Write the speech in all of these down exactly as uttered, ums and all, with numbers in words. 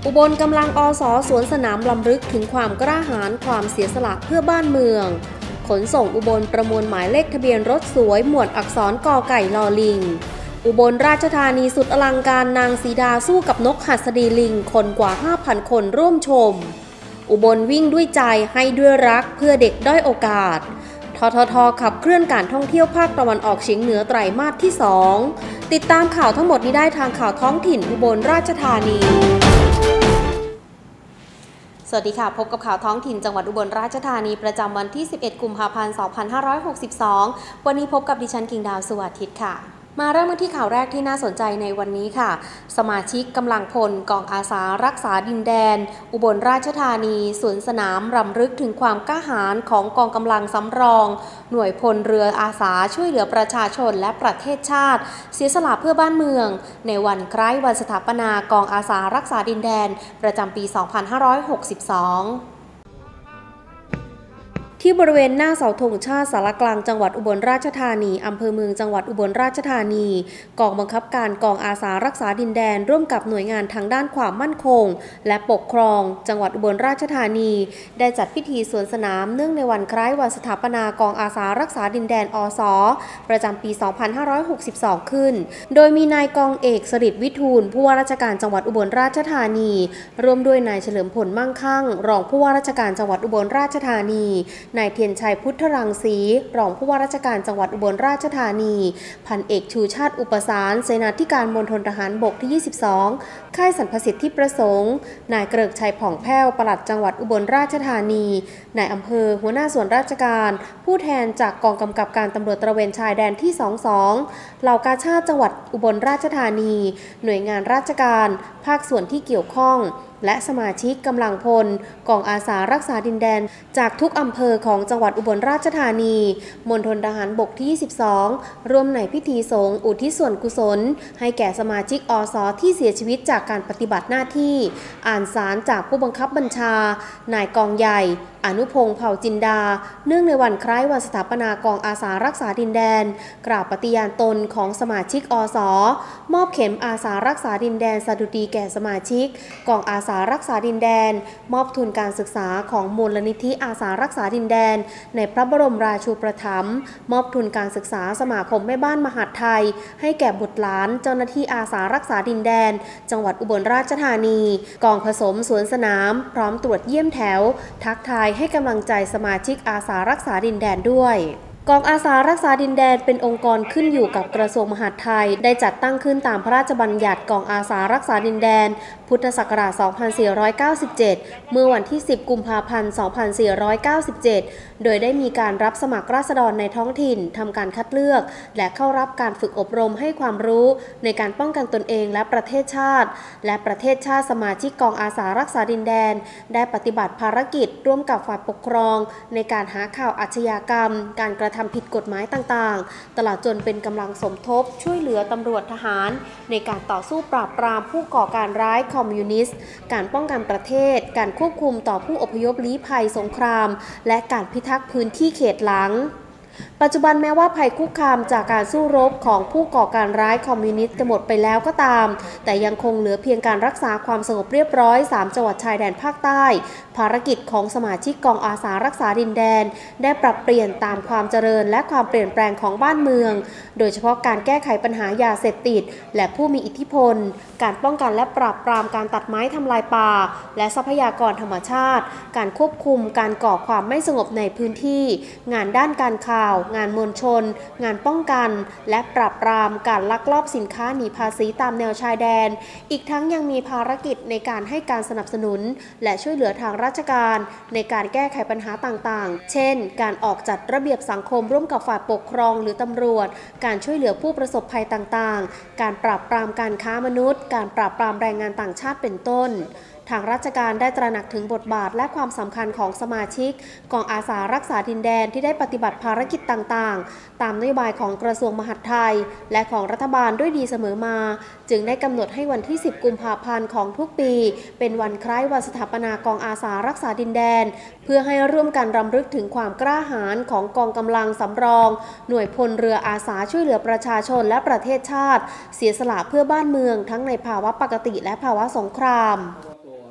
อุบลกำลังอส.สวนสนามลำลึกถึงความกล้าหาญความเสียสละเพื่อบ้านเมืองขนส่งอุบลประมวลหมายเลขทะเบียนรถสวยหมวดอักษรกอไก่ลอลิงอุบลราชธานีสุดอลังการนางสีดาสู้กับนกหัสดีลิงคนกว่า ห้าพัน คนร่วมชมอุบลวิ่งด้วยใจให้ด้วยรักเพื่อเด็กด้อยโอกาสททท.ขับเคลื่อนการท่องเที่ยวภาคตะวันออกเฉียงเหนือไตรมาสที่สองติดตามข่าวทั้งหมดนี้ได้ทางข่าวท้องถิ่นอุบลราชธานีสวัสดีค่ะพบกับข่าวท้องถิ่นจังหวัดอุบลราชธานีประจำวันที่สิบเอ็ดกุมภาพันธ์สองพันห้าร้อยหกสิบสองวันนี้พบกับดิฉันกิ่งดาวสวัสดิ์ทิศค่ะมาเริ่มกันที่ข่าวแรกที่น่าสนใจในวันนี้ค่ะสมาชิกกำลังพลกองอาสารักษาดินแดนอุบลราชธานีสวนสนามรำลึกถึงความกล้าหาญของกองกำลังสำรองหน่วยพลเรืออาสาช่วยเหลือประชาชนและประเทศชาติเสียสละเพื่อบ้านเมืองในวันคล้ายวันสถาปนากองอาสารักษาดินแดนประจำปี สองพันห้าร้อยหกสิบสองที่บริเวณหน้าเสาธงชาติสารกลางจังหวัดอุบลราชธานีอำเภอเมืองจังหวัดอุบลราชธานีกองบังคับการกองอาสารักษาดินแดนร่วมกับหน่วยงานทางด้านความมั่นคงและปกครองจังหวัดอุบลราชธานีได้จัดพิธีสวนสนามเนื่องในวันคล้ายวันสถาปนากองอาสารักษาดินแดนอส.ประจำปี สองพันห้าร้อยหกสิบสอง ขึ้นโดยมีนายกองเอกสฤษดิ์วิทูลผู้ว่าราชการจังหวัดอุบลราชธานีร่วมด้วยนายเฉลิมพลมั่งคั่งรองผู้ว่าราชการจังหวัดอุบลราชธานีนายเทียนชัยพุทธรังสีรองผู้ว่าราชการจังหวัดอุบลราชธานีพันเอกชูชาติอุปสารเสนาธิการมณฑลทหารบกที่ ยี่สิบสอง ค่ายสรรพสิทธิประสงค์นายเกริกชัยผ่องแผ้วปลัดจังหวัดอุบลราชธานีนายอำเภอหัวหน้าส่วนราชการผู้แทนจากกองกำกับการตำรวจตระเวนชายแดนที่ ยี่สิบสอง เหล่ากาชาดจังหวัดอุบลราชธานีหน่วยงานราชการภาคส่วนที่เกี่ยวข้องและสมาชิกกำลังพลกองอาสารักษาดินแดนจากทุกอำเภอของจังหวัดอุบลราชธานีมณฑลทหารบกที่ ยี่สิบสอง ร่วมในพิธีสงฆ์อุทิศส่วนกุศลให้แก่สมาชิกอส.ที่เสียชีวิตจากการปฏิบัติหน้าที่อ่านสารจากผู้บังคับบัญชานายกองใหญ่อนุพงษ์เผ่าจินดาเนื่องในวันคล้ายวันสถาปนากองอาสารักษาดินแดนกล่าวปฏิญาณตนของสมาชิกอส.มอบเข็มอาสารักษาดินแดนสดุดีแก่สมาชิกกองอาสารักษาดินแดนมอบทุนการศึกษาของมูลนิธิอาสารักษาดินแดนในพระบรมราชูปถัมภ์มอบทุนการศึกษาสมาคมแม่บ้านมหาดไทยให้แก่บุตรหลานเจ้าหน้าที่อาสารักษาดินแดนจังหวัดอุบลราชธานีกองผสมสวนสนามพร้อมตรวจเยี่ยมแถวทักทายให้กำลังใจสมาชิกอาสารักษาดินแดนด้วยกองอาสารักษาดินแดนเป็นองค์กรขึ้นอยู่กับกระทรวงมหาดไทยได้จัดตั้งขึ้นตามพระราชบัญญัติกองอาสารักษาดินแดนพุทธศักราช สองพันสี่ร้อยเก้าสิบเจ็ด เมื่อวันที่ สิบ กุมภาพันธ์ สองพันสี่ร้อยเก้าสิบเจ็ด โดยได้มีการรับสมัครราษฎรในท้องถิ่นทำการคัดเลือกและเข้ารับการฝึกอบรมให้ความรู้ในการป้องกันตนเองและประเทศชาติและประเทศชาติสมาชิกกองอาสารักษาดินแดนได้ปฏิบัติภารกิจร่วมกับฝ่ายปกครองในการหาข่าวอาชญากรรมการกระทำผิดกฎหมายต่างๆตลอดจนเป็นกำลังสมทบช่วยเหลือตำรวจทหารในการต่อสู้ปราบปรามผู้ก่อการร้ายคอมมิวนิสต์การป้องกันประเทศการควบคุมต่อผู้อพยพลี้ภัยสงครามและการพิทักษ์พื้นที่เขตหลังปัจจุบันแม้ว่าภัยคุกคามจากการสู้รบของผู้ก่อการร้ายคอมมิวนิสต์จะหมดไปแล้วก็ตามแต่ยังคงเหลือเพียงการรักษาความสงบเรียบร้อยสามจังหวัดชายแดนภาคใต้ภารกิจของสมาชิกกองอาสารักษาดินแดนได้ปรับเปลี่ยนตามความเจริญและความเปลี่ยนแปลงของบ้านเมืองโดยเฉพาะการแก้ไขปัญหายาเสพติดและผู้มีอิทธิพลการป้องกันและปราบปรามการตัดไม้ทำลายป่าและทรัพยากรธรรมชาติการควบคุมการก่อความไม่สงบในพื้นที่งานด้านการข่าวงานมวลชนงานป้องกันและปราบปรามการลักลอบสินค้าหนีภาษีตามแนวชายแดนอีกทั้งยังมีภารกิจในการให้การสนับสนุนและช่วยเหลือทางราชการในการแก้ไขปัญหาต่างๆเช่นการออกจัดระเบียบสังคมร่วมกับฝ่ายปกครองหรือตำรวจการช่วยเหลือผู้ประสบภัยต่างๆการปราบปรามการค้ามนุษย์การปราบปรามแรงงานต่างชาติเป็นต้นทางราชการได้ตระหนักถึงบทบาทและความสำคัญของสมาชิกกองอาสารักษาดินแดนที่ได้ปฏิบัติภารกิจต่างๆตามนโยบายของกระทรวงมหาดไทยและของรัฐบาลด้วยดีเสมอมาจึงได้กำหนดให้วันที่ สิบ กุมภาพันธ์ของทุกปีเป็นวันคล้ายวันสถาปนากองอาสารักษาดินแดนเพื่อให้ร่วมกันรำลึกถึงความกล้าหาญของกองกำลังสำรองหน่วยพลเรืออาสาช่วยเหลือประชาชนและประเทศชาติเสียสละเพื่อบ้านเมืองทั้งในภาวะปกติและภาวะสงคราม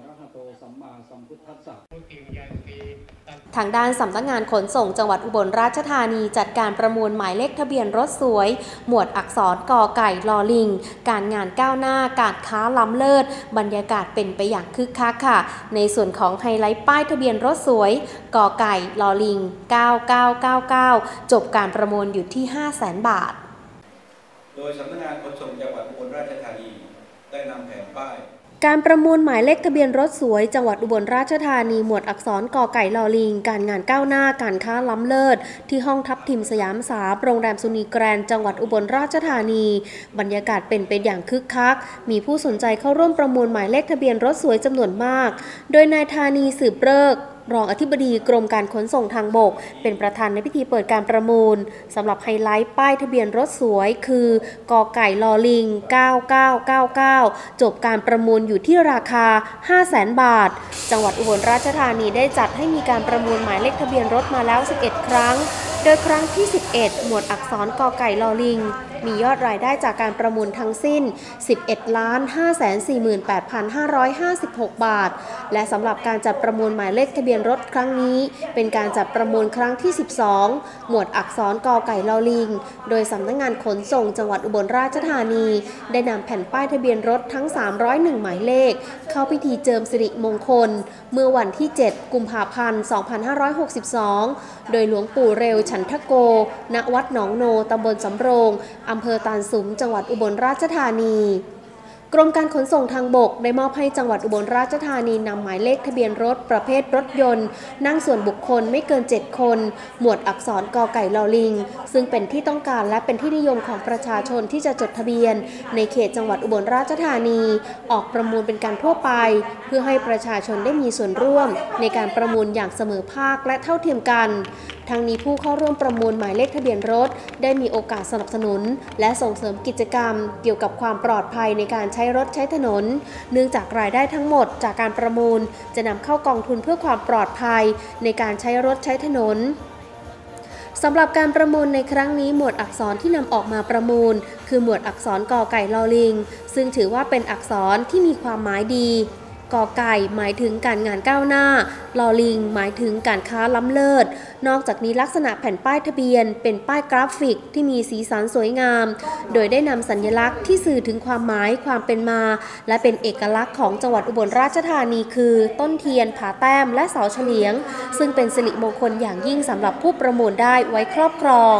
ทางด้านสำนักงานขนส่งจังหวัดอุบลราชธานีจัดการประมูลหมายเลขทะเบียนรถสวยหมวดอักษรกอไก่ลอลิงการงานก้าวหน้าการค้าล้ำเลิศบรรยากาศเป็นไปอย่างคึกคักค่ะในส่วนของไฮไลท์ป้ายทะเบียนรถสวยกอไก่ลอลิงเก้าเก้าเก้าเก้าจบการประมูลอยู่ที่ ห้าแสน บาทโดยสำนักงานขนส่งจังหวัดอุบลราชธานีได้นำแผนป้ายการประมูลหมายเลขทะเบียนรถสวยจังหวัดอุบลราชธานีหมวดอักษรกอไก่ลอลิงการงานก้าวหน้าการค้าล้ำเลิศที่ห้องทับทิมสยามสาโรงแรมสุนีแกรนด์จังหวัดอุบลราชธานีบรรยากาศเป็นไปอย่างคึกคักมีผู้สนใจเข้าร่วมประมูลหมายเลขทะเบียนรถสวยจำนวนมากโดยนายธานีสืบเลิกรองอธิบดีกรมการขนส่งทางบกเป็นประธานในพิธีเปิดการประมูลสำหรับไฮไลท์ป้ายทะเบียนรถสวยคือกอไก่ลอลิงเก้าเก้าเก้าเก้าจบการประมูลอยู่ที่ราคา ห้าแสน บาทจังหวัดอุบลราชธานีได้จัดให้มีการประมูลหมายเลขทะเบียนรถมาแล้วสิบเอ็ดครั้งโดยครั้งที่สิบเอ็ดหมวดอักษรกอไก่ลอลิงมียอดรายได้จากการประมูลทั้งสิ้น สิบเอ็ดล้านห้าแสนสี่หมื่นแปดพันห้าร้อยห้าสิบหก บาทและสำหรับการจัดประมูลหมายเลขทะเบียนรถครั้งนี้เป็นการจัดประมูลครั้งที่สิบสองหมวดอักษรกอไก่ลอลิงโดยสำนักงานขนส่งจังหวัดอุบลราชธานีได้นำแผ่นป้ายทะเบียนรถทั้งสามร้อยเอ็ดหมายเลขเข้าพิธีเจิมสิริมงคลเมื่อวันที่เจ็ดกุมภาพันธ์สองพันห้าร้อยหกสิบสองโดยหลวงปู่เร็วฉันทโกณวัดหนองโนตำบลสำโรงอำเภอตาลสุมจังหวัดอุบลราชธานีกรมการขนส่งทางบกได้มอบให้จังหวัดอุบลราชธานีนำหมายเลขทะเบียนรถประเภทรถยนต์นั่งส่วนบุคคลไม่เกินเจ็ดคนหมวดอักษรกอไก่ลอลิงซึ่งเป็นที่ต้องการและเป็นที่นิยมของประชาชนที่จะจดทะเบียนในเขตจังหวัดอุบลราชธานีออกประมูลเป็นการทั่วไปเพื่อให้ประชาชนได้มีส่วนร่วมในการประมูลอย่างเสมอภาคและเท่าเทียมกันทั้งนี้ผู้เข้าร่วมประมูลหมายเลขทะเบียนรถได้มีโอกาสสนับสนุนและส่งเสริมกิจกรรมเกี่ยวกับความปลอดภัยในการใช้รถใช้ถนนเนื่องจากรายได้ทั้งหมดจากการประมูลจะนำเข้ากองทุนเพื่อความปลอดภัยในการใช้รถใช้ถนนสำหรับการประมูลในครั้งนี้หมวดอักษรที่นำออกมาประมูลคือหมวดอักษรกอไก่ลอลิงซึ่งถือว่าเป็นอักษรที่มีความหมายดีกอไก่หมายถึงการงานก้าวหน้าลอลิงหมายถึงการค้าล้ำเลิศนอกจากนี้ลักษณะแผ่นป้ายทะเบียนเป็นป้ายกราฟิกที่มีสีสันสวยงามโดยได้นำสัญลักษณ์ที่สื่อถึงความหมายความเป็นมาและเป็นเอกลักษณ์ของจังหวัดอุบลราชธานีคือต้นเทียนผาแต้มและเสาเฉลียงซึ่งเป็นสิริมงคลอย่างยิ่งสำหรับผู้ประมูลได้ไว้ครอบครอง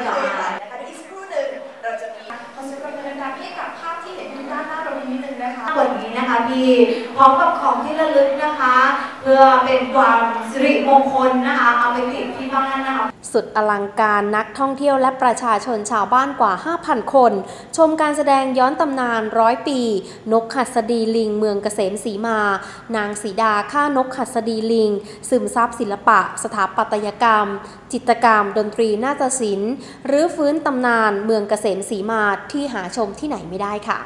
วันนี้นะคะพี่พร้อมกับของที่ระลึกนะคะเพื่อเป็นความสิริมงคลนะคะเอาไปติดที่บ้านนะคะสุดอลังการนักท่องเที่ยวและประชาชนชาวบ้านกว่า ห้าพัน คนชมการแสดงย้อนตำนานร้อยปีนกหัสดีลิงเมืองเกษมศรีมานางสีดาฆ่านกหัสดีลิงซึมซับศิลปะสถาปัตยกรรมจิตรกรรมดนตรีนาฏศิลป์หรือฟื้นตำนานเมืองเกษมศรีมาที่หาชมที่ไหนไม่ได้ค่ะ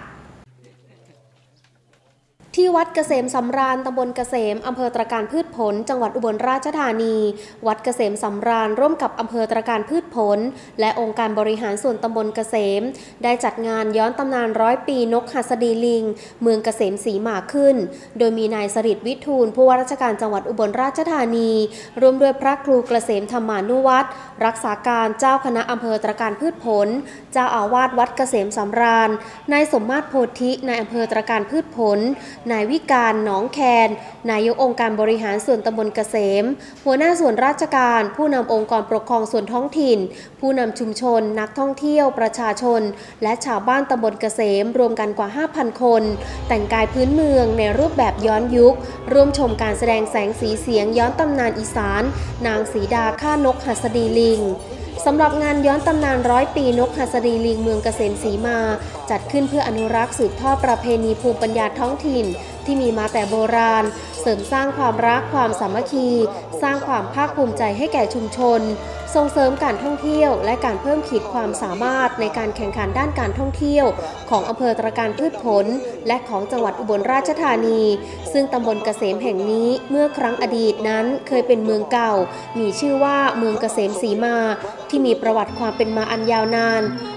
ที่วัดเกษมสำราญตำบลเกษมอำเภอตระการพืชผลจังหวัดอุบลราชธานีวัดเกษมสำราญร่วมกับอำเภอตระการพืชผลและองค์การบริหารส่วนตำบลเกษมได้จัดงานย้อนตำนานร้อยปีนกหัสดีลิงเมืองเกษมศรีมาขึ้นโดยมีนายสฤทธิ์วิทูลผู้ว่าราชการจังหวัดอุบลราชธานีร่วมด้วยพระครูเกษมธรรมานุวัตรรักษาการเจ้าคณะอำเภอตระการพืชผลเจ้าอาวาสวัดเกษมสำราญนายสมมาตรโพธินายอำเภอตระการพืชผลนายวิการหนองแคนนายกองค์การบริหารส่วนตำบลเกษมหัวหน้าส่วนราชการผู้นำองค์กรปกครองส่วนท้องถิ่นผู้นำชุมชนนักท่องเที่ยวประชาชนและชาวบ้านตำบลเกษมรวมกันกว่า ห้าพัน คนแต่งกายพื้นเมืองในรูปแบบย้อนยุคร่วมชมการแสดงแสงสีเสียงย้อนตำนานอีสานนางสีดาฆ่านกหัสดีลิงสำหรับงานย้อนตำนานร้อยปีนกหัสดีลิงเมืองเกษมศรีมาจัดขึ้นเพื่ออนุรักษ์สืบทอดประเพณีภูมิปัญญาท้องถิ่นที่มีมาแต่โบราณเสริมสร้างความรักความสามัคคีสร้างความภาคภูมิใจให้แก่ชุมชนส่งเสริมการท่องเที่ยวและการเพิ่มขีดความสามารถในการแข่งขันด้านการท่องเที่ยวของอำเภอตระการพืชผลและของจังหวัดอุบลราชธานีซึ่งตำบลเกษมแห่งนี้เมื่อครั้งอดีตนั้นเคยเป็นเมืองเก่ามีชื่อว่าเมืองเกษมศรีมาที่มีประวัติความเป็นมาอันยาวนาน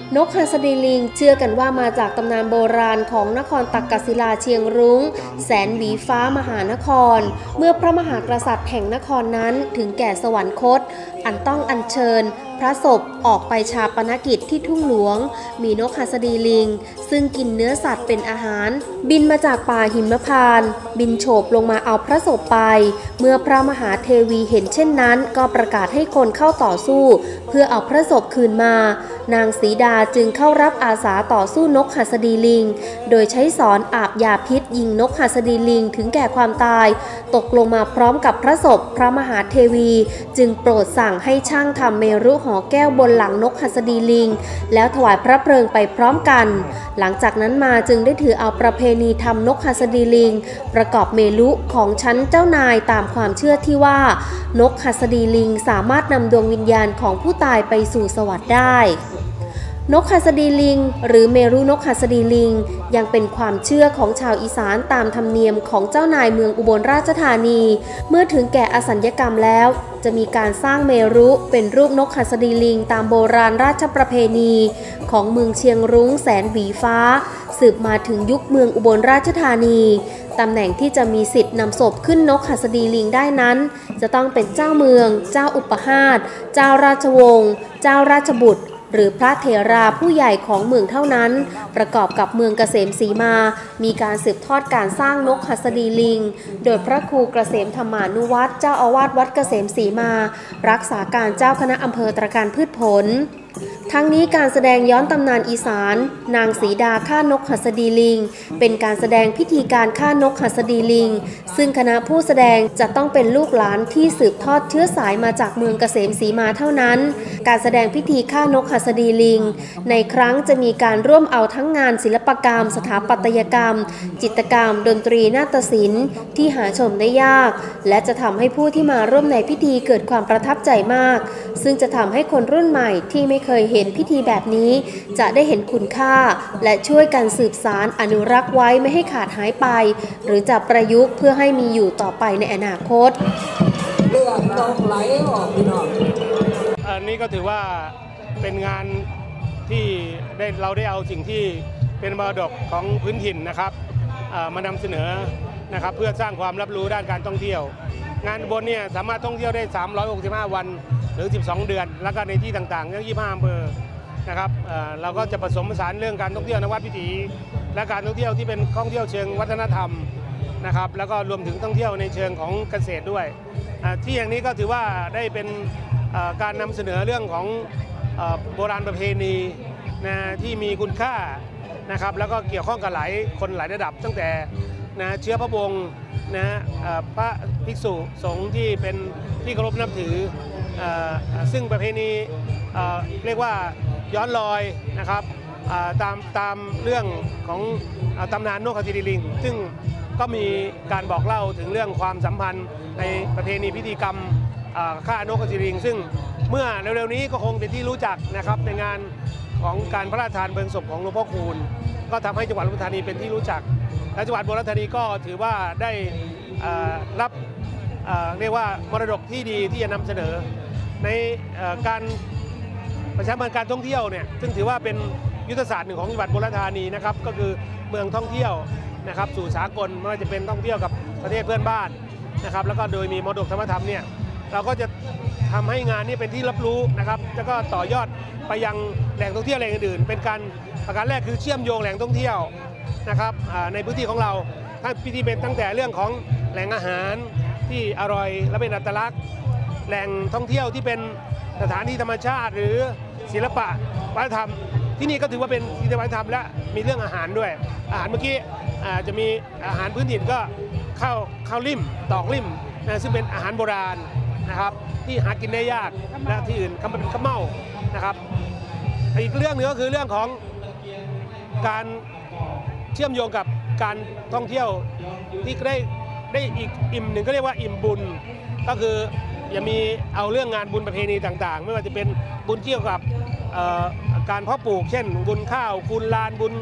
นกหัสดีลิงเชื่อกันว่ามาจากตำนานโบราณของนครตักกศิลาเชียงรุ้งแสนหวีฟ้ามหานครเมื่อพระมหากษัตริย์แห่งนครนั้นถึงแก่สวรรคตอันต้องอัญเชิญพระศพออกไปชาปนกิจที่ทุ่งหลวงมีนกหัสดีลิงซึ่งกินเนื้อสัตว์เป็นอาหารบินมาจากป่าหิมพานต์บินโฉบลงมาเอาพระศพไปเมื่อพระมหาเทวีเห็นเช่นนั้นก็ประกาศให้คนเข้าต่อสู้เพื่อเอาพระศพคืนมานางสีดาจึงเข้ารับอาสาต่อสู้นกหัสดีลิงโดยใช้สอนอาบยาพิษยิงนกหัสดีลิงถึงแก่ความตายตกลงมาพร้อมกับพระศพพระมหาเทวีจึงโปรดสั่งให้ช่างทำเมรุหอแก้วบนหลังนกหัสดีลิงแล้วถวายพระเพลิงไปพร้อมกันหลังจากนั้นมาจึงได้ถือเอาประเพณีทำนกหัสดีลิงประกอบเมรุของชั้นเจ้านายตามความเชื่อที่ว่านกหัสดีลิงสามารถนำดวงวิญญาณของผู้ตายไปสู่สวรรค์ได้นกหัสดีลิงหรือเมรุนกหัสดีลิงยังเป็นความเชื่อของชาวอีสานตามธรรมเนียมของเจ้านายเมืองอุบลราชธานีเมื่อถึงแก่อสัญญกรรมแล้วจะมีการสร้างเมรุเป็นรูปนกหัสดีลิงตามโบราณราชประเพณีของเมืองเชียงรุ้งแสนหวีฟ้าสืบมาถึงยุคเมืองอุบลราชธานีตำแหน่งที่จะมีสิทธิ์นำศพขึ้นนกหัสดีลิงได้นั้นจะต้องเป็นเจ้าเมืองเจ้าอุปหาสเจ้าราชวงศ์เจ้าราชบุตรหรือพระเถราผู้ใหญ่ของเมืองเท่านั้นประกอบกับเมืองเกษมศรีมามีการสืบทอดการสร้างนกหัสดีลิงโดยพระครูเกษมธรรมานุวัตรเจ้าอาวาสวัดเกษมศรีมารักษาการเจ้าคณะอำเภอตระการพืชผลทั้งนี้การแสดงย้อนตำนานอีสานนางสีดาฆ่านกหัสดีลิงเป็นการแสดงพิธีการฆ่านกหัสดีลิงซึ่งคณะผู้แสดงจะต้องเป็นลูกหลานที่สืบทอดเชื้อสายมาจากเมืองเกษมศรีมาเท่านั้นการแสดงพิธีฆ่านกหัสดีลิงในครั้งจะมีการร่วมเอาทั้งงานศิลปกรรมสถาปัตยกรรมจิตรกรรมดนตรีนาฏศิลป์ที่หาชมได้ยากและจะทำให้ผู้ที่มาร่วมในพิธีเกิดความประทับใจมากซึ่งจะทำให้คนรุ่นใหม่ที่ไม่เคยเห็นพิธีแบบนี้จะได้เห็นคุณค่าและช่วยกันสืบสานอนุรักษ์ไว้ไม่ให้ขาดหายไปหรือจะประยุกต์เพื่อให้มีอยู่ต่อไปในอนาคตเรื่องนกไหลออกพี่น้องอันนี้ก็ถือว่าเป็นงานที่ได้เราได้เอาสิ่งที่เป็นมรดกของพื้นถิ่นนะครับมานำเสนอนะครับเพื่อสร้างความรับรู้ด้านการท่องเที่ยวงานบนเนี่ยสามารถท่องเที่ยวได้สามร้อยหกสิบห้าวันหรือสิบสองเดือนแล้วก็ในที่ต่างๆทั้งยี่สิบห้าอำเภอนะครับเราก็จะผสมผสานเรื่องการท่องเที่ยวนวัดวิถีและการท่องเที่ยวที่เป็นท่องเที่ยวเชิงวัฒนธรรมนะครับแล้วก็รวมถึงท่องเที่ยวในเชิงของเกษตรด้วยที่อย่างนี้ก็ถือว่าได้เป็นการนำเสนอเรื่องของโบราณประเพณีนะที่มีคุณค่านะครับแล้วก็เกี่ยวข้องกับหลายคนหลายระดับตั้งแต่นะเชื้อพระวงศ์นะพระภิกษุสงฆ์ที่เป็นที่เคารพนับถือซึ่งประเพณีเรียกว่าย้อนรอยนะครับตามตามเรื่องของตำนานนกหัสดีลิงซึ่งก็มีการบอกเล่าถึงเรื่องความสัมพันธ์ในประเพณีพิธีกรรมฆ่านกหัสดีลิงซึ่งเมื่อเร็วๆนี้ก็คงเป็นที่รู้จักนะครับในงานของการพระราชทานเพลิงศพของหลวงพ่อคูณก็ทำให้จังหวัดอุบลธานีเป็นที่รู้จักและจังหวัดอุบลราชธานีก็ถือว่าได้รับเรียกว่ามรดกที่ดีที่จะนำเสนอในการประชาสัมพันธ์การท่องเที่ยวเนี่ยซึ่งถือว่าเป็นยุทธศาสตร์หนึ่งของจังหวัดอุบลราชธานีนะครับก็คือเมืองท่องเที่ยวนะครับสู่สากลไม่ว่าจะเป็นท่องเที่ยวกับประเทศเพื่อนบ้านนะครับแล้วก็โดยมีมรดกธรรมธรรมเนี่ยเราก็จะทำให้งานนี้เป็นที่รับรู้นะครับแล้วก็ต่อยอดไปยังแหล่งท่องเที่ยวแหล่งอื่นๆเป็นการประการแรกคือเชื่อมโยงแหล่งท่องเที่ยวนะครับในพื้นที่ของเราถ้าพิธีเป็นตั้งแต่เรื่องของแหล่งอาหารที่อร่อยและเป็นอัตลักษณ์แหล่งท่องเที่ยวที่เป็นสถานที่ธรรมชาติหรือศิลปะวัฒนธรรมที่นี่ก็ถือว่าเป็นศิลปะวัฒนธรรมและมีเรื่องอาหารด้วยอาหารเมื่อกี้จะมีอาหารพื้นถิ่นก็ข้าวข้าวลิ่มตอกลิ่มนะซึ่งเป็นอาหารโบราณนะครับที่หากินได้ยากและที่อื่นก็เป็นข้าวเม่านะครับอีกเรื่องนึงก็คือเรื่องของการเชื่อมโยงกับการท่องเที่ยวที่ได้ได้อีกอิ่มหนึ่งก็เรียกว่าอิ่มบุญก็คือจะมีเอาเรื่องงานบุญประเพณีต่างๆไม่ว่าจะเป็นบุญเกี่ยวกับการเพาะปลูกเช่นบุญข้าวบุญลานบุญ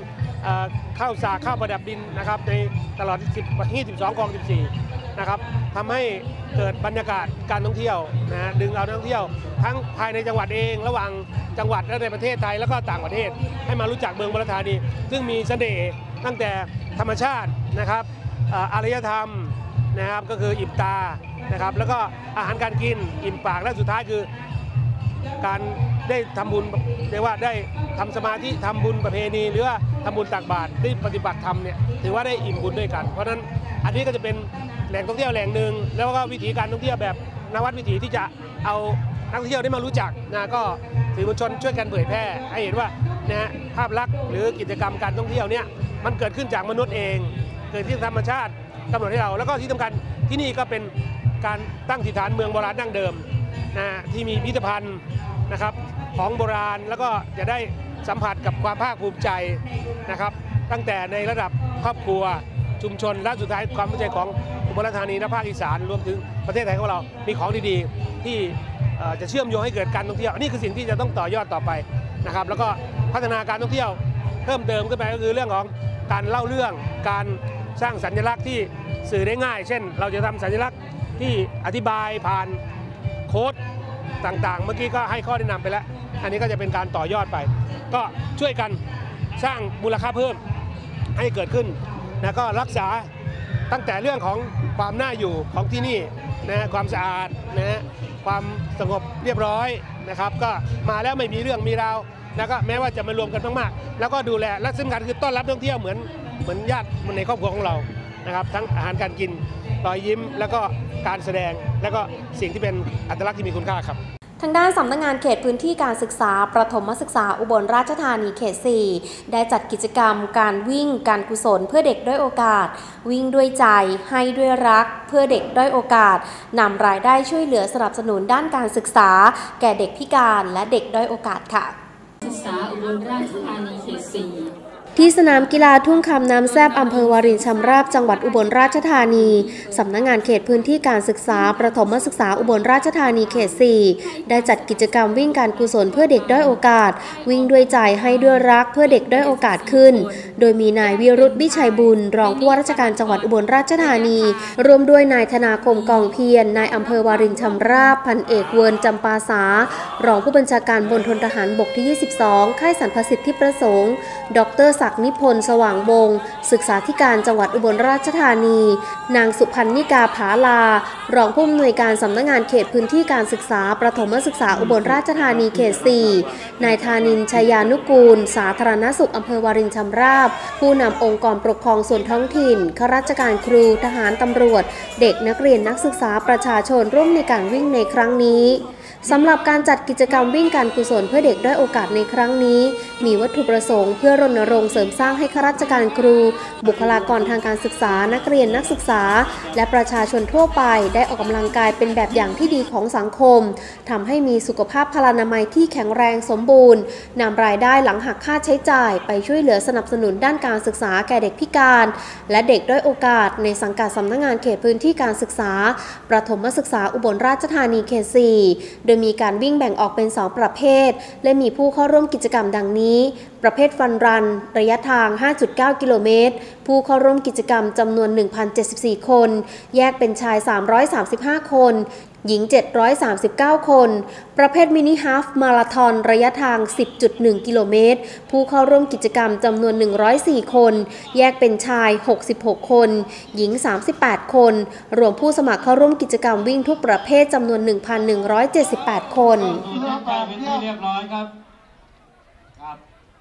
ข้าวสากข้าวประดับดินนะครับในตลอดยี่สิบสองคลองสิบสี่นะครับทำให้เกิดบรรยากาศการท่องเที่ยวนะดึงเอานักท่องเที่ยวทั้งภายในจังหวัดเองระหว่างจังหวัดและในประเทศไทยแล้วก็ต่างประเทศให้มารู้จักเมืองอุบลราชธานีซึ่งมีเสน่ห์ตั้งแต่ธรรมชาตินะครับอารยธรรมนะครับก็คืออิ่มตานะครับแล้วก็อาหารการกินอิ่มปากและสุดท้ายคือการได้ทำบุญเรียกว่าได้ทำสมาธิทำบุญประเพณีหรือว่าทำบุญตักบาตรได้ปฏิบัติธรรมเนี่ยถือว่าได้อิ่มบุญด้วยกันเพราะฉะนั้นอันนี้ก็จะเป็นแหล่งท่องเที่ยวแหล่งหนึ่งแล้วก็วิถีการท่องเที่ยวแบบนวัตวิถีที่จะเอานักท่องเที่ยวได้มารู้จักนะก็สื่อมวลชนช่วยกันเผยแพร่ให้เห็นว่านะภาพลักษณ์หรือกิจกรรมการท่องเที่ยวเนี่ยมันเกิดขึ้นจากมนุษย์เองเกิดที่ธรรมชาติกำหนดให้เราแล้วก็ที่สำคัญที่นี่ก็เป็นการตั้งถิ่นฐานเมืองโบราณดั้งเดิมนะที่มีพิพิธภัณฑ์นะครับของโบราณแล้วก็จะได้สัมผัสกับความภาคภูมิใจนะครับตั้งแต่ในระดับครอบครัวชุมชนและสุดท้ายความภูมิใจของอุบลราชธานีและภาคอีสานรวมถึงประเทศไทยของเรามีของดีๆที่จะเชื่อมโยงให้เกิดการท่องเที่ยวนี่คือสิ่งที่จะต้องต่อยอดต่อไปนะครับแล้วก็พัฒนาการท่องเที่ยวเพิ่มเติมขึ้นไปก็คือเรื่องของการเล่าเรื่องการสร้างสัญลักษณ์ที่สื่อได้ง่ายเช่นเราจะทำสัญลักษณ์ที่อธิบายผ่านโค้ดต่างๆเมื่อกี้ก็ให้ข้อแนะนำไปแล้วอันนี้ก็จะเป็นการต่อยอดไปก็ช่วยกันสร้างมูลค่าเพิ่มให้เกิดขึ้นนะก็รักษาตั้งแต่เรื่องของความน่าอยู่ของที่นี่นะความสะอาดนะความสงบเรียบร้อยนะครับก็มาแล้วไม่มีเรื่องมีราวแล้วก็แม้ว่าจะมารวมกันมากๆแล้วก็ดูแลและสำคัญคือต้อนรับนักท่องเที่ยวเหมือนเหมือนญาติในครอบครัวของเรานะครับทั้งอาหารการกินรอยยิ้มแล้วก็การแสดงแล้วก็สิ่งที่เป็นอัตลักษณ์ที่มีคุณค่าครับทางด้านสำนักงานเขตพื้นที่การศึกษาประถมศึกษาอุบลราชธานีเขตสี่ได้จัดกิจกรรมการวิ่งการกุศลเพื่อเด็กด้อยโอกาสวิ่งด้วยใจให้ด้วยรักเพื่อเด็กด้อยโอกาสนำรายได้ช่วยเหลือสนับสนุนด้านการศึกษาแก่เด็กพิการและเด็กด้อยโอกาสค่ะศึกษาอุบลราชธานีเขตสี่ที่สนามกีฬาทุ่งคำน้ำแซบอำเภอวารินชำราบจังหวัดอุบลราชธานีสำนักงานเขตพื้นที่การศึกษาประถมศึกษาอุบลราชธานีเขตสี่ได้จัดกิจกรรมวิ่งการกุศลเพื่อเด็กด้อยโอกาสวิ่งด้วยใจให้ด้วยรักเพื่อเด็กด้อยโอกาสขึ้นโดยมีนายวิรุธวิชัยบุญรองผู้ว่าราชการจังหวัดอุบลราชธานีรวมด้วยนายธนาคมกองเพียรนายอำเภอวารินชำราบพันเอกเวิร์นจำปาสารองผู้บัญชาการมณฑลทหารบกที่ยี่สิบสองค่ายสรรพสิทธิประสงค์ดรศักดิ์นิพนธ์สว่างวงศ์ศึกษาธิการจังหวัดอุบลราชธานีนางสุพันนิกาผาลารองผู้อำนวยการสำนักงานเขตพื้นที่การศึกษาประถมศึกษาอุบลราชธานีเขตสี่นายธานินชัยยานุกูลสาธารณสุขอำเภอวารินชำราบผู้นำองค์กรปกครองส่วนท้องถิ่นข้าราชการครูทหารตำรวจเด็กนักเรียนนักศึกษาประชาชนร่วมในการวิ่งในครั้งนี้สำหรับการจัดกิจกรรมวิ่งการกุศลเพื่อเด็กด้อยโอกาสในครั้งนี้มีวัตถุประสงค์เพื่อรณรงค์เสริมสร้างให้ข้าราชการครูบุคลากรทางการศึกษานักเรียนนักศึกษาและประชาชนทั่วไปได้ออกกำลังกายเป็นแบบอย่างที่ดีของสังคมทำให้มีสุขภาพพลานามัยที่แข็งแรงสมบูรณ์นำรายได้หลังหักค่าใช้จ่ายไปช่วยเหลือสนับสนุนด้านการศึกษาแก่เด็กพิการและเด็กด้อยโอกาสในสังกัดสำนักงานเขตพื้นที่การศึกษาประถมศึกษาอุบลราชธานีเขตสี่โดยมีการวิ่งแบ่งออกเป็นสองประเภทและมีผู้เข้าร่วมกิจกรรมดังนี้ประเภทฟันรันระยะทาง ห้าจุดเก้า กิโลเมตรผู้เข้าร่วมกิจกรรมจำนวน หนึ่งพันเจ็ดสิบสี่ คนแยกเป็นชาย สามร้อยสามสิบห้า คนหญิง เจ็ดร้อยสามสิบเก้า คนประเภทมินิฮาล์ฟมาราธอนระยะทาง สิบจุดหนึ่ง กิโลเมตรผู้เข้าร่วมกิจกรรมจำนวน หนึ่งร้อยสี่ คนแยกเป็นชาย หกสิบหก คนหญิง สามสิบแปด คนรวมผู้สมัครเข้าร่วมกิจกรรมวิ่งทุกประเภทจำนวน หนึ่งพันหนึ่งร้อยเจ็ดสิบแปด คนเป็นที่เรียบร้อยครับครับ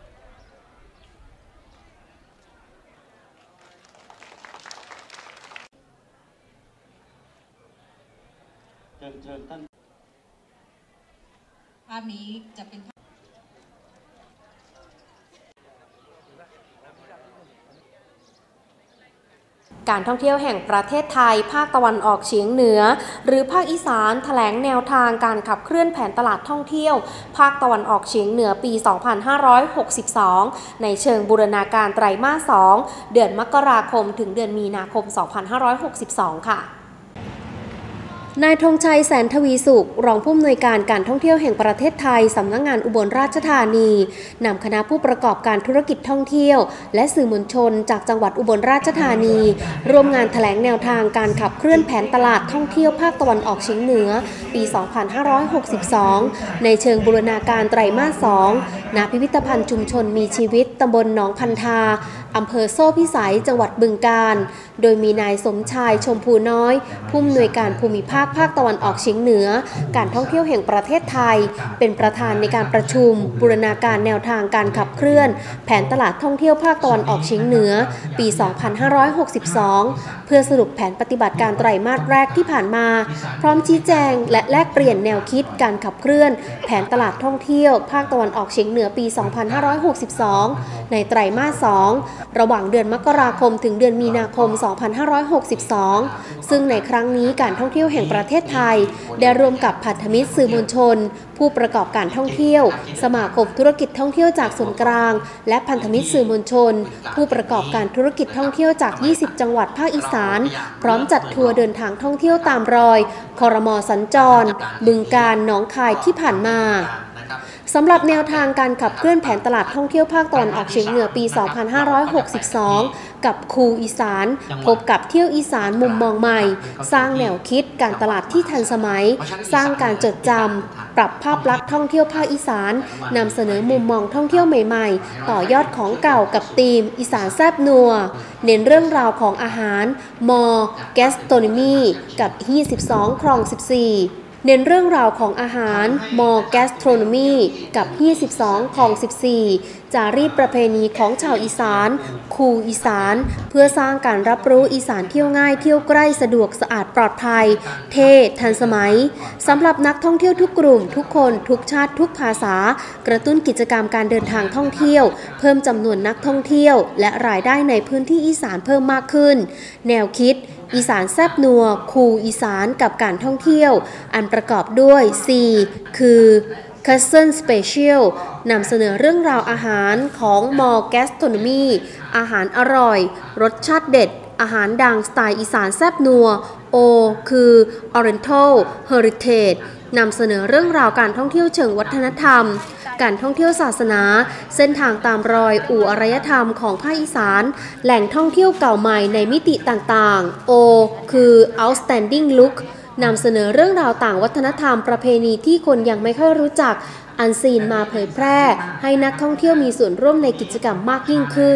เชิญเชิญท่านภาพนี้จะเป็นการท่องเที่ยวแห่งประเทศไทยภาคตะวันออกเฉียงเหนือหรือภาคอีสานแถลงแนวทางการขับเคลื่อนแผนตลาดท่องเที่ยวภาคตะวันออกเฉียงเหนือปี สองพันห้าร้อยหกสิบสอง ในเชิงบูรณาการไตรมาส สอง เดือนมกราคมถึงเดือนมีนาคม สองพันห้าร้อยหกสิบสอง ค่ะนายธงชัยแสนทวีสุขรองผู้อำนวยการการท่องเที่ยวแห่งประเทศไทยสำนักงานอุบลราชธานีนำคณะผู้ประกอบการธุรกิจท่องเที่ยวและสื่อมวลชนจากจังหวัดอุบลราชธานีร่วมงานแถลงแนวทางการขับเคลื่อนแผนตลาดท่องเที่ยวภาคตะวันออกเฉียงเหนือปี สองพันห้าร้อยหกสิบสอง ในเชิงบูรณาการไตรมาส สอง ณ พิพิธภัณฑ์ชุมชนมีชีวิตตำบลหนองพันธาอำเภอโซ่พิสัยจังหวัดบึงกาฬโดยมีนายสมชายชมพูน้อยผู้อำนวยการภูมิภาคภาคตะวันออกเฉียงเหนือการท่องเที่ยวแห่งประเทศไทยเป็นประธานในการประชุมบูรณาการแนวทางการขับเคลื่อนแผนตลาดท่องเที่ยวภาคตะวันออกเฉียงเหนือปี สองพันห้าร้อยหกสิบสอง เพื่อสรุปแผนปฏิบัติการไตรมาสแรกที่ผ่านมาพร้อมชี้แจงและแลกเปลี่ยนแนวคิดการขับเคลื่อนแผนตลาดท่องเที่ยวภาคตะวันออกเฉียงเหนือปี สองพันห้าร้อยหกสิบสอง ในไตรมาส สอง ระหว่างเดือนมกราคมถึงเดือนมีนาคม สองพันห้าร้อยหกสิบสอง ซึ่งในครั้งนี้การท่องเที่ยวแห่งประเทศไทยได้ร่วมกับพันธมิตรสื่อมวลชนผู้ประกอบการท่องเที่ยวสมาคมธุรกิจท่องเที่ยวจากส่วนกลางและพันธมิตรสื่อมวลชนผู้ประกอบการธุรกิจท่องเที่ยวจาก ยี่สิบ จังหวัดภาคอีสานพร้อมจัดทัวร์เดินทางท่องเที่ยวตามรอยครม.สัญจรบึงกาฬหนองคายที่ผ่านมาสำหรับแนวทางการขับเคลื่อนแผนตลาดท่องเที่ยวภาคตะวันออกเฉียงเหนือปี สองพันห้าร้อยหกสิบสอง กับคูอีสานพบกับเที่ยวอีสานมุมมองใหม่สร้างแนวคิดการตลาดที่ทันสมัยสร้างการจดจำปรับภาพลักษณ์ท่องเที่ยวภาคอีสานนำเสนอมุมมองท่องเที่ยวใหม่ๆต่อยอดของเก่ากับธีมอีสานแซ่บนัวเน้นเรื่องราวของอาหารมอแกสโตรนมีกับยี่สิบสองคลองสิบสี่เน้นเรื่องราวของอาหารมอแกสโทรนมีกับยี่สิบสองของสิบสี่จารีตประเพณีของชาวอีสานคูอีสานเพื่อสร้างการรับรู้อีสานเที่ยวง่ายเที่ยวใกล้สะดวกสะอาดปลอดภัยเท่ทันสมัยสำหรับนักท่องเที่ยวทุกกลุ่มทุกคนทุกชาติทุกภาษากระตุ้นกิจกรรมการเดินทางท่องเที่ยวเพิ่มจำนวนนักท่องเที่ยวและรายได้ในพื้นที่อีสานเพิ่มมากขึ้นแนวคิดอีสานแซ่บนัวคูอีสานกับการท่องเที่ยวอันประกอบด้วย ซี คือ Cousin Special นำเสนอเรื่องราวอาหารของมอแกสโทรนมีอาหารอร่อยรสชาติเด็ดอาหารดังสไตล์อีสานแซ่บนัว โอ คือ Oriental Heritage นำเสนอเรื่องราวการท่องเที่ยวเชิงวัฒนธรรมการท่องเที่ยวศาสนาเส้นทางตามรอยอู่อารยธรรมของภาคอีสานแหล่งท่องเที่ยวเก่าใหม่ในมิติต่างๆ โอ คือ Outstanding Look นำเสนอเรื่องราวต่างวัฒนธรรมประเพณีที่คนยังไม่ค่อยรู้จักอันซีนมาเผยแพร่ให้นักท่องเที่ยวมีส่วนร่วมในกิจกรรมมากยิ่งขึ้น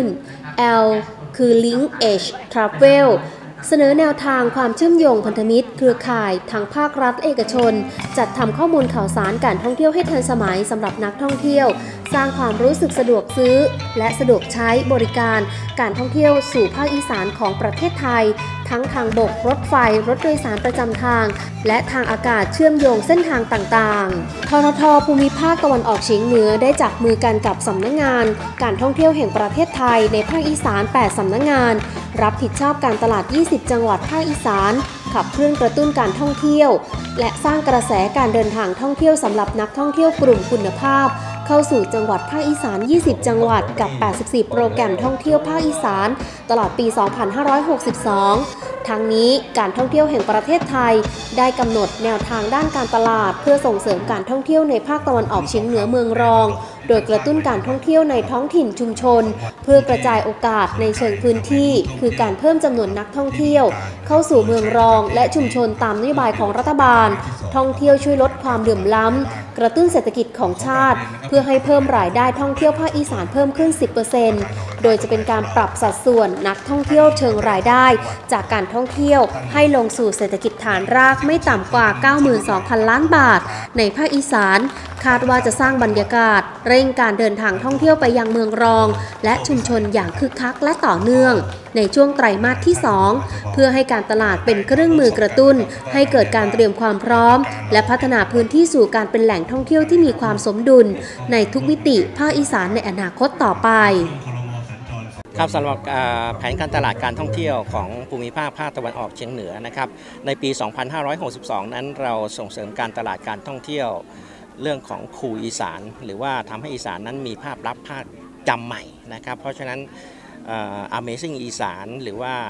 L คือ Link Edge Travelเสนอแนวทางความเชื่อมโยงพันธมิตรเครือข่ายทั้งภาครัฐเอกชนจัดทำข้อมูลข่าวสารการท่องเที่ยวให้ทันสมัยสำหรับนักท่องเที่ยวสร้างความรู้สึกสะดวกซื้อและสะดวกใช้บริการการท่องเที่ยวสู่ภาคอีสานของประเทศไทยทั้งทางบกรถไฟรถโดยสารประจำทางและทางอากาศเชื่อมโยงเส้นทางต่างๆททท.ภูมิภาคตะวันออกเฉียงเหนือได้จับมือกันกับสำนักงานการท่องเที่ยวแห่งประเทศไทยในภาคอีสานแปดสำนักงานรับผิดชอบการตลาดยี่สิบจังหวัดภาคอีสานขับเคลื่อนกระตุ้นการท่องเที่ยวและสร้างกระแสการเดินทางท่องเที่ยวสำหรับนักท่องเที่ยวกลุ่มคุณภาพเข้าสู่จังหวัดภาคอีสานยี่สิบจังหวัดกับแปดสิบสี่โปรแกรมท่องเที่ยวภาคอีสานตลอดปี สองพันห้าร้อยหกสิบสอง ทั้งนี้การท่องเที่ยวแห่งประเทศไทยได้กำหนดแนวทางด้านการตลาดเพื่อส่งเสริมการท่องเที่ยวในภาคตะวันออกเฉียงเหนือเมืองรองโดยกระตุ้นการท่องเที่ยวในท้องถิ่นชุมชนเพื่อกระจายโอกาสในเชิงพื้นที่คือการเพิ่มจำนวนนักท่องเที่ยวเข้าสู่เมืองรองและชุมชนตามนโยบายของรัฐบาลท่องเที่ยวช่วยลดความเหลื่อมล้ำกระตุ้นเศรษฐกิจของชาติเพื่อให้เพิ่มรายได้ท่องเที่ยวภาคอีสานเพิ่มขึ้น สิบเปอร์เซ็นต์ โดยจะเป็นการปรับสัดส่วนนักท่องเที่ยวเชิงรายได้จากการท่องเที่ยวให้ลงสู่เศรษฐกิจฐานรากไม่ต่ำกว่า เก้าหมื่นสองพัน ล้านบาทในภาคอีสานคาดว่าจะสร้างบรรยากาศเร่งการเดินทางท่องเที่ยวไปยังเมืองรองและชุมชนอย่างคึกคักและต่อเนื่องในช่วงไตรมาสที่สองเพื่อให้การตลาดเป็นเครื่องมือกระตุ้นให้เกิดการเตรียมความพร้อมและพัฒนาพื้นที่สู่การเป็นแหล่งท่องเที่ยวที่มีความสมดุลในทุกมิติภาคอีสานในอนาคตต่อไปครับสำหรับแผนการตลาดการท่องเที่ยวของภูมิภาคภาคตะวันออกเฉียงเหนือนะครับในปี สองพันห้าร้อยหกสิบสอง นั้นเราส่งเสริมการตลาดการท่องเที่ยวเรื่องของคูอีสานหรือว่าทำให้อีสานนั้นมีภาพลักษณ์ภาพจำใหม่นะครับเพราะฉะนั้น Amazing อีสานหรือว่า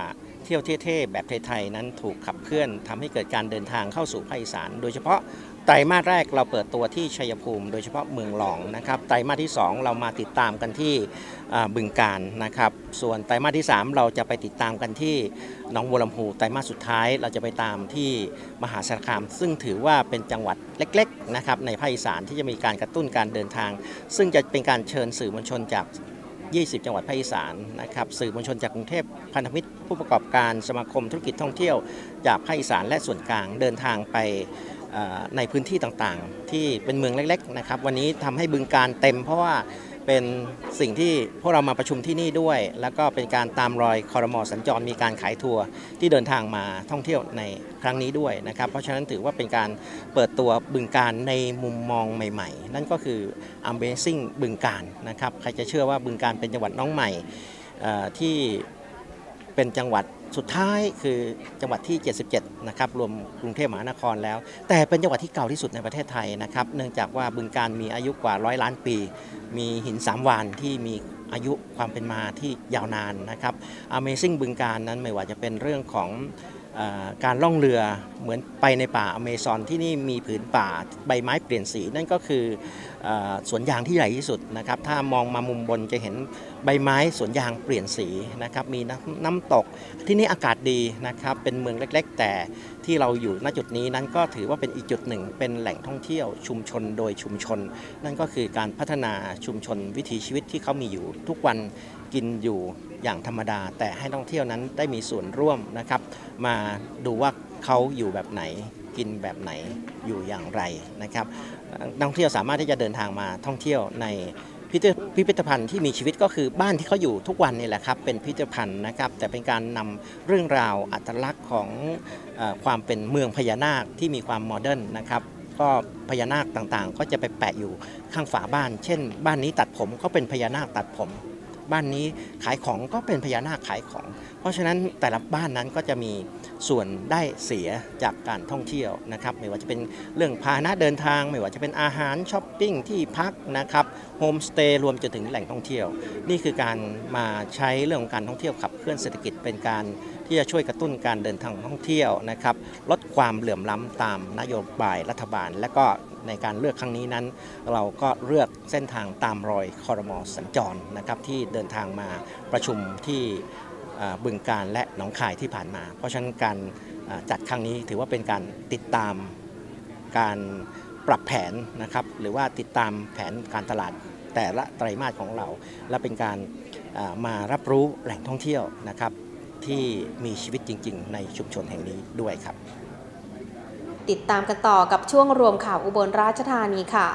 เที่ยวเท่ๆแบบไทยๆนั้นถูกขับเคลื่อนทำให้เกิดการเดินทางเข้าสู่ภาคอีสานโดยเฉพาะไตรมาสแรกเราเปิดตัวที่ชัยภูมิโดยเฉพาะเมืองหลองนะครับไตรมาสที่สองเรามาติดตามกันที่บึงกาฬนะครับส่วนไตรมาสที่สามเราจะไปติดตามกันที่หนองบัวลำพูไตรมาสสุดท้ายเราจะไปตามที่มหาสารคามซึ่งถือว่าเป็นจังหวัดเล็กๆนะครับในภาคอีสานที่จะมีการกระตุ้นการเดินทางซึ่งจะเป็นการเชิญสื่อมวลชนจากยี่สิบจังหวัดภาคอีสานนะครับสื่อมวลชนจากกรุงเทพพันธมิตรผู้ประกอบการสมาคมธุรกิจท่องเที่ยวจากภาคอีสานและส่วนกลางเดินทางไปในพื้นที่ต่างๆที่เป็นเมืองเล็กๆนะครับวันนี้ทำให้บึงกาฬเต็มเพราะว่าเป็นสิ่งที่พวกเรามาประชุมที่นี่ด้วยแล้วก็เป็นการตามรอยครม.สัญจรมีการขายทัวร์ที่เดินทางมาท่องเที่ยวในครั้งนี้ด้วยนะครับเพราะฉะนั้นถือว่าเป็นการเปิดตัวบึงกาฬในมุมมองใหม่ๆนั่นก็คือ Amazing บึงกาฬนะครับใครจะเชื่อว่าบึงกาฬเป็นจังหวัดน้องใหม่ที่เป็นจังหวัดสุดท้ายคือจังหวัดที่เจ็ดสิบเจ็ดนะครับรวมกรุงเทพมหานครแล้วแต่เป็นจังหวัดที่เก่าที่สุดในประเทศไทยนะครับเนื่องจากว่าบึงกาฬมีอายุกว่าร้อยล้านปีมีหินสามวานที่มีอายุความเป็นมาที่ยาวนานนะครับ Amazing บึงกาฬนั้นไม่ว่าจะเป็นเรื่องของการล่องเรือเหมือนไปในป่าอเมซอนที่นี่มีผืนป่าใบไม้เปลี่ยนสีนั่นก็คือสวนยางที่ใหญ่ที่สุดนะครับถ้ามองมามุมบนจะเห็นใบไม้สวนยางเปลี่ยนสีนะครับมีน้ำตกที่นี่อากาศดีนะครับเป็นเมืองเล็กๆแต่ที่เราอยู่ณจุดนี้นั้นก็ถือว่าเป็นอีกจุดหนึ่งเป็นแหล่งท่องเที่ยวชุมชนโดยชุมชนนั่นก็คือการพัฒนาชุมชนวิถีชีวิตที่เขามีอยู่ทุกวันกินอยู่อย่างธรรมดาแต่ให้ท่องเที่ยวนั้นได้มีส่วนร่วมนะครับมาดูว่าเขาอยู่แบบไหนกินแบบไหนอยู่อย่างไรนะครับนักท่องเที่ยวสามารถที่จะเดินทางมาท่องเที่ยวในพิพิธภัณฑ์ที่มีชีวิตก็คือบ้านที่เขาอยู่ทุกวันนี่แหละครับเป็นพิพิธภัณฑ์นะครับแต่เป็นการนำเรื่องราวอัตลักษณ์ของเอ่อความเป็นเมืองพญานาคที่มีความโมเดิร์นนะครับก็พญานาคต่างๆก็จะไปแปะอยู่ข้างฝาบ้านเช่นบ้านนี้ตัดผมก็เป็นพญานาคตัดผมบ้านนี้ขายของก็เป็นพญานาคขายของเพราะฉะนั้นแต่ละบ้านนั้นก็จะมีส่วนได้เสียจากการท่องเที่ยวนะครับไม่ว่าจะเป็นเรื่องพาหนะเดินทางไม่ว่าจะเป็นอาหารช้อปปิ้งที่พักนะครับโฮมสเตย์รวมจนถึงแหล่งท่องเที่ยวนี่คือการมาใช้เรื่องของการท่องเที่ยวขับเคลื่อนเศรษฐกิจเป็นการที่จะช่วยกระตุ้นการเดินทางท่องเที่ยวนะครับลดความเหลื่อมล้ำตามนโยบายรัฐบาลและก็ในการเลือกครั้งนี้นั้นเราก็เลือกเส้นทางตามรอยครม.สัญจรนะครับที่เดินทางมาประชุมที่บึงกาฬและหนองคายที่ผ่านมาเพราะฉะนั้นการจัดครั้งนี้ถือว่าเป็นการติดตามการปรับแผนนะครับหรือว่าติดตามแผนการตลาดแต่ละไตรมาสของเราและเป็นการมารับรู้แหล่งท่องเที่ยวนะครับที่มีชีวิตจริงๆในชุมชนแห่งนี้ด้วยครับติดตามกันต่อกับช่วงรวมข่าวอุบลราชธานีค่ะ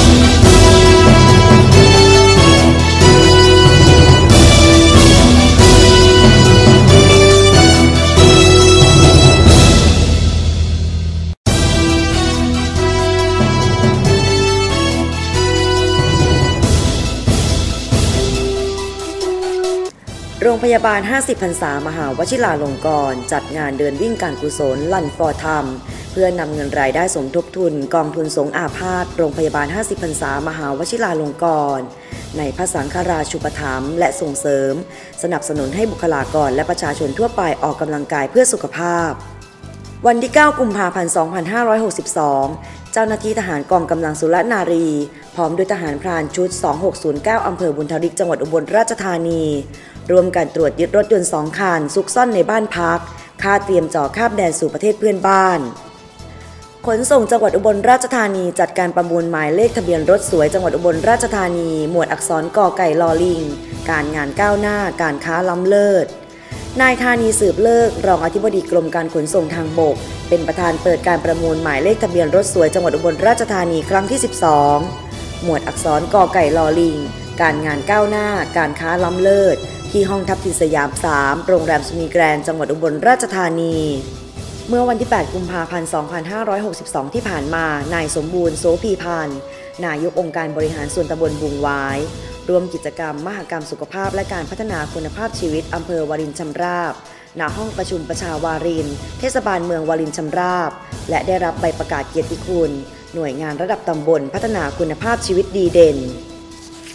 โรงพยาบาลห้าสิบพรรษามหาวชิราลงกรณ์จัดงานเดินวิ่งการกุศลลันฟอร์ธรรมเพื่อนำเงินรายได้สมทบทุนกองทุนสงฆ์อาพาธโรงพยาบาลห้าสิบพรรษามหาวชิราลงกรณ์ในพระสังฆราชูปถัมภ์และส่งเสริมสนับสนุนให้บุคลากรและประชาชนทั่วไปออกกำลังกายเพื่อสุขภาพวันที่เก้ากุมภาพันธ์สองพันห้าร้อยหกสิบสองเจ้าหน้าที่ทหารกองกำลังสุรนารีพร้อมด้วยทหารพรานชุดสองหกศูนย์เก้าอำเภอบุญทริกจังหวัดอุบลราชธานีรวมกันตรวจยึดรถยนต์สองคันซุกซ่อนในบ้านพักคาดเตรียมจ่อข้ามแดนสู่ประเทศเพื่อนบ้านขนส่งจังหวัดอุบลราชธานีจัดการประมูลหมายเลขทะเบียนรถสวยจังหวัดอุบลราชธานีหมวดอักษรกอไก่ลอลิงการงานก้าวหน้าการค้าล้ำเลิศนายธานีสืบเลิกรองอธิบดีกรมการขนส่งทางบกเป็นประธานเปิดการประมูลหมายเลขทะเบียนรถสวยจังหวัดอุบลราชธานีครั้งที่สิบสองหมวดอักษรกอไก่ลอลิงการงานก้าวหน้าการค้าล้ำเลิศที่ห้องทับทิมสยามสามโรงแรมสุนีแกรนด์จังหวัดอุบลราชธานีเมื่อวันที่แปดกุมภาพันธ์สองพันห้าร้อยหกสิบสองที่ผ่านมานายสมบูรณ์โสภีพันธ์นายกองค์การบริหารส่วนตำบลบุงหวายร่วมกิจกรรมมหกรรมสุขภาพและการพัฒนาคุณภาพชีวิตอำเภอวารินชำราบณห้องประชุมประชาวารินเทศบาลเมืองวารินชำราบและได้รับใบประกาศเกียรติคุณหน่วยงานระดับตำบลพัฒนาคุณภาพชีวิตดีเด่น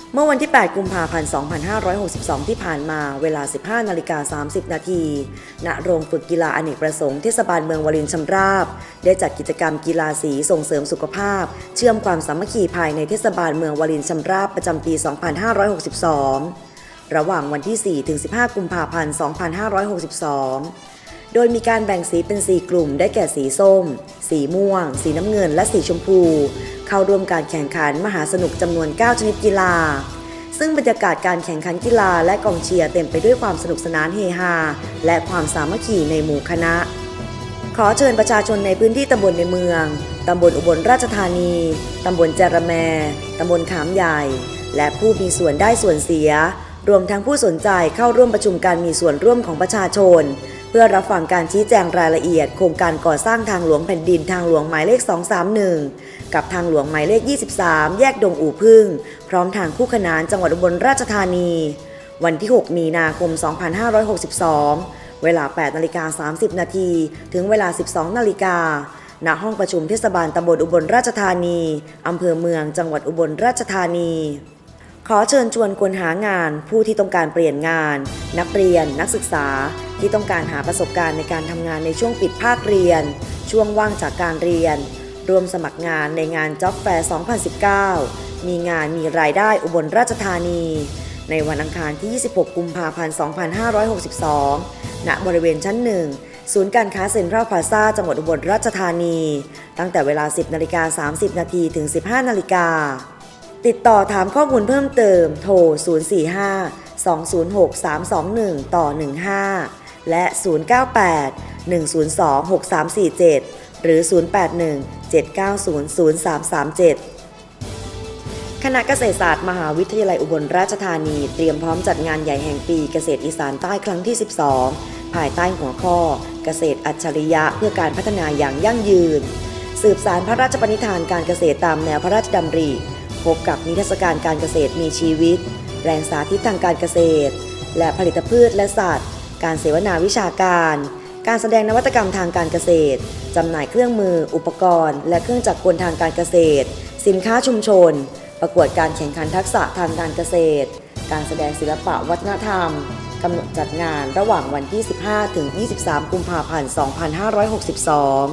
เมื่อวันที่ แปด กุมภาพันธ์ สองพันห้าร้อยหกสิบสอง ที่ผ่านมาเวลา สิบห้านาฬิกาสามสิบนาทีณโรงฝึกกีฬาอเนกประสงค์เทศบาลเมืองวารินชำราบได้จัดกิจกรรมกีฬาสีส่งเสริมสุขภาพเชื่อมความสามัคคีภายในเทศบาลเมืองวารินชำราบประจำปี สองพันห้าร้อยหกสิบสอง ระหว่างวันที่ สี่ ถึง สิบห้า กุมภาพันธ์ สองพันห้าร้อยหกสิบสอง โดยมีการแบ่งสีเป็นสี่กลุ่มได้แก่สีส้มสีม่วงสีน้ำเงินและสีชมพูเข้าร่วมการแข่งขันมหาสนุกจำนวนเก้าชนิดกีฬาซึ่งบรรยากาศการแข่งขันกีฬาและกองเชียร์เต็มไปด้วยความสนุกสนานเฮฮาและความสามัคคีในหมู่คณะขอเชิญประชาชนในพื้นที่ตำบลในเมืองตำบลอุบลราชธานีตำบลจาระแมตำบลขามใหญ่และผู้มีส่วนได้ส่วนเสียรวมทั้งผู้สนใจเข้าร่วมประชุมการมีส่วนร่วมของประชาชนเพื่อรับฟังการชี้แจงรายละเอียดโครงการก่อสร้างทางหลวงแผ่นดินทางหลวงหมายเลขสองสามหนึ่งกับทางหลวงหมายเลขยี่สิบสามแยกดงอู่พึ่งพร้อมทางคู่ขนานจังหวัดอุบลราชธานีวันที่หกมีนาคมสองพันห้าร้อยหกสิบสองเวลา แปดนาฬิกาสามสิบนาทีถึงเวลา สิบสองนาฬิกาณห้องประชุมเทศบาลตำบลอุบลราชธานีอำเภอเมืองจังหวัดอุบลราชธานีขอเชิญชวนคนหางานผู้ที่ต้องการเปลี่ยนงานนักเรียนนักศึกษาที่ต้องการหาประสบการณ์ในการทำงานในช่วงปิดภาคเรียนช่วงว่างจากการเรียนรวมสมัครงานในงาน Job Fair สองพันสิบเก้ามีงานมีรายได้อุบลราชธานีในวันอังคารที่ยี่สิบหกกุมภาพันธ์สองพันห้าร้อยหกสิบสองณบริเวณชั้นหนึ่งศูนย์การค้าเซ็นทรัลพลาซ่าจังหวัดอุบลราชธานีตั้งแต่เวลา สิบนาฬิกาสามสิบนาทีถึง สิบห้านาฬิกาติดต่อถามข้อมูลเพิ่มเติมโทรศูนย์ สี่ ห้า สอง ศูนย์ หก สาม สอง หนึ่ง ต่อ หนึ่ง ห้าและศูนย์ เก้า แปด หนึ่ง ศูนย์ สอง หก สาม สี่ เจ็ดหรือศูนย์ แปด หนึ่ง เจ็ด เก้า ศูนย์ ศูนย์ สาม สาม เจ็ดคณะเกษตรศาสตร์มหาวิทยาลัยอุบลราชธานีเตรียมพร้อมจัดงานใหญ่แห่งปีเกษตรอีสานใต้ครั้งที่สิบสองภายใต้หัวข้อเกษตรอัจฉริยะเพื่อการพัฒนาอย่างยั่งยืนสืบสานพระราชปณิธานการเกษตรตามแนวพระราชดำริพบกับนิทรรศการการเกษตรมีชีวิตแรงสาธิตทางการเกษตรและผลิตพืชและสัตว์การเสวนาวิชาการการแสดงนวัตกรรมทางการเกษตรจำหน่ายเครื่องมืออุปกรณ์และเครื่องจักรกลทางการเกษตรสินค้าชุมชนประกวดการแข่งขันทักษะทางการเกษตรการแสดงศิลปะวัฒนธรรมกำหนดจัดงานระหว่างวันที่ สิบห้า ถึง ยี่สิบสาม กุมภาพันธ์ สองพันห้าร้อยหกสิบสอง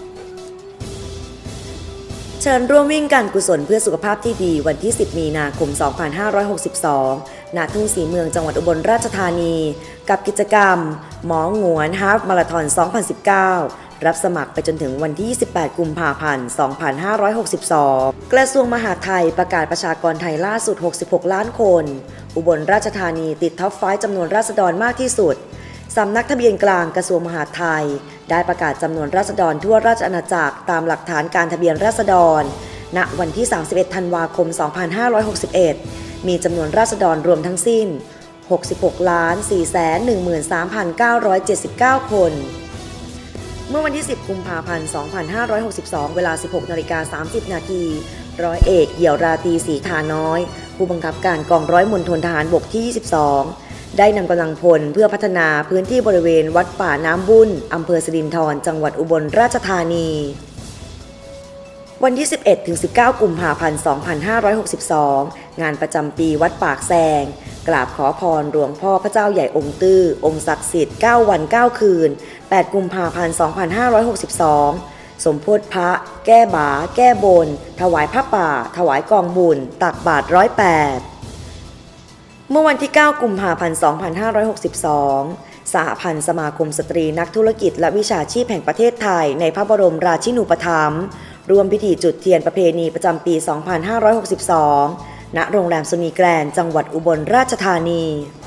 เชิญร่วมวิ่งการกุศลเพื่อสุขภาพที่ดีวันที่ สิบ มีนาคม สองพันห้าร้อยหกสิบสองณทุ่งศรีเมืองจังหวัดอุบลราชธานีกับกิจกรรมหมอหงวนฮาล์ฟมาราธอน สองพันสิบเก้า รับสมัครไปจนถึงวันที่ ยี่สิบแปด กุมภาพันธ์ สองพันห้าร้อยหกสิบสอง กระทรวงมหาดไทยประกาศประชากรไทยล่าสุด หกสิบหก ล้านคนอุบลราชธานีติดท็อปไฟว์จำนวนราษฎรมากที่สุดสำนักทะเบียนกลางกระทรวงมหาดไทยได้ประกาศจำนวนราษฎรทั่วราชอาณาจักรตามหลักฐานการทะเบียนราษฎรณวันที่ สามสิบเอ็ด ธันวาคม สองพันห้าร้อยหกสิบเอ็ดมีจำนวนราษฎรรวมทั้งสิ้น หกสิบหก ล้าน สี่แสน หนึ่งหมื่นสามพันเก้าร้อยเจ็ดสิบเก้า คนเมื่อวันที่ สิบ กุมภาพันธ์ สองพันห้าร้อยหกสิบสอง เวลา สิบหกนาฬิกาสามสิบนาทีร้อยเอกเหี่ยวราตรีศรีทาน้อยผู้บังคับการกองร้อยมณฑลทหารบกที่ ยี่สิบสองได้นำกำลังพลเพื่อพัฒนาพื้นที่บริเวณวัดป่าน้ำบุญอำเภอสิรินธรจังหวัดอุบลราชธานีวันที่ สิบเอ็ด ถึง สิบเก้า กุมภาพันธ์ สองพันห้าร้อยหกสิบสองงานประจำปีวัดปากแซงกราบขอพรหลวงพ่อพระเจ้าใหญ่องค์ตื้อองค์ศักดิ์สิทธิ์เก้าวันเก้าคืนแปด กุมภาพันธ์ สองพันห้าร้อยหกสิบสองสมโภชพระแก้บาแก้บนถวายผ้าป่าถวายกองบุญตักบาตรร้อยแปดเมื่อวันที่ เก้า กุมภาพันธ์ สองพันห้าร้อยหกสิบสองสหพันธ์สมาคมสตรีนักธุรกิจและวิชาชีพแห่งประเทศไทยในพระบรมราชินูปถัมภ์ร่วมพิธีจุดเทียนประเพณีประจำปี สองพันห้าร้อยหกสิบสอง ณ โรงแรมสุนีแกรนด์จังหวัดอุบลราชธานี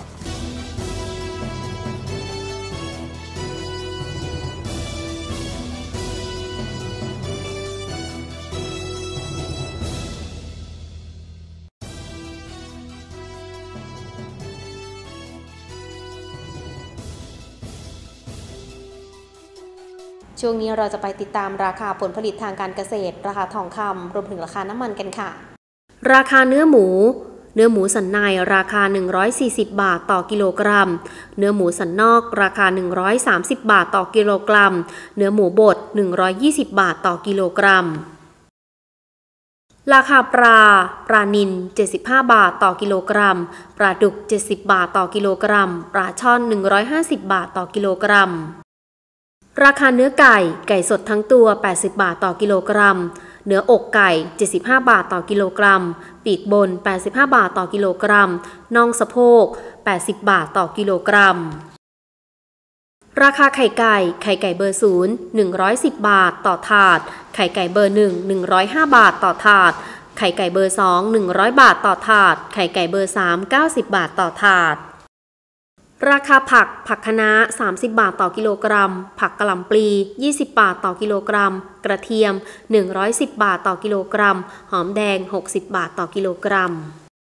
ช่วงนี้เราจะไปติดตามราคาผลผลิตทางการเกษตรราคาทองคำรวมถึงราคาน้ำมันกันค่ะราคาเนื้อหมูเนื้อหมูสันในราคาหนึ่งร้อยสี่สิบบาทต่อกิโลกรัมเนื้อหมูสันนอกราคาหนึ่งร้อยสามสิบบาทต่อกิโลกรัมเนื้อหมูบดหนึ่งร้อยยี่สิบบาทต่อกิโลกรัมราคาปลาปลานิลเจ็ดสิบห้าบาทต่อกิโลกรัมปลาดุกเจ็ดสิบบาทต่อกิโลกรัมปลาช่อนหนึ่งร้อยห้าสิบบาทต่อกิโลกรัมราคาเนื้อไก่ไก่สดทั้งตัวแปดสิบบาทต่อกิโลกรัมเนื้ออกไก่เจ็ดสิบห้าบาทต่อกิโลกรัมปีกบนแปดสิบห้าบาทต่อกิโลกรัมน่องสะโพกแปดสิบบาทต่อกิโลกรัมราคาไข่ไก่ไข่ไก่เบอร์ศูนย์หนึ่งร้อยสิบบาทต่อถาดไข่ไก่เบอร์หนึ่งหนึ่งร้อยห้าบาทต่อถาดไข่ไก่เบอร์สองหนึ่งร้อยบาทต่อถาดไข่ไก่เบอร์สามเก้าสิบบาทต่อถาดราคาผักผักคะน้าสามสิบบาทต่อกิโลกรัมผักกะหล่ำปลียี่สิบบาทต่อกิโลกรัมกระเทียมหนึ่งร้อยสิบบาทต่อกิโลกรัมหอมแดงหกสิบบาทต่อกิโลกรัม